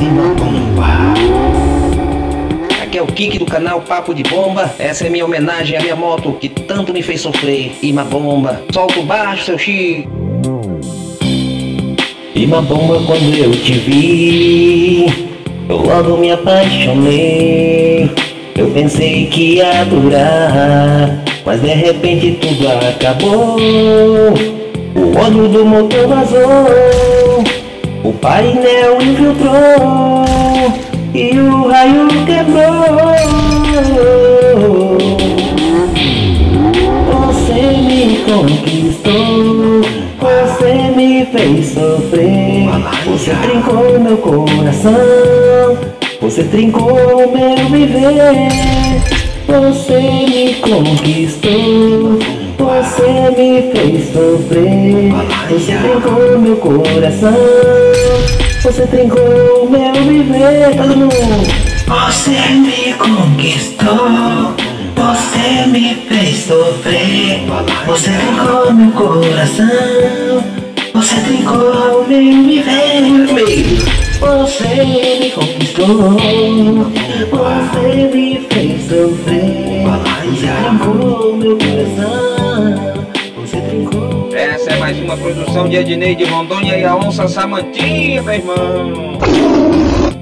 uma bomba. Aqui é o Kiki do canal Papo de Bomba. Essa é minha homenagem à minha moto que tanto me fez sofrer. Ima bomba, solta o baixo, seu Chico. Ima bomba, quando eu te vi, eu logo me apaixonei. Eu pensei que ia durar, mas de repente tudo acabou. O óleo do motor vazou, o painel infiltrou e o raio quebrou. Você me conquistou, você me fez sofrer. Você trincou meu coração, você trincou meu viver. Você me conquistou, você me fez sofrer. Você trincou meu coração, você trincou meu viver. Todo mundo. Você me conquistou, você me fez sofrer. Você trincou meu coração, você trincou meu viver. Você me conquistou, você me fez sofrer. Você trincou meu coração, você trincou. Essa é mais uma produção de Ednei de Rondônia e a onça Samantinha, meu irmão.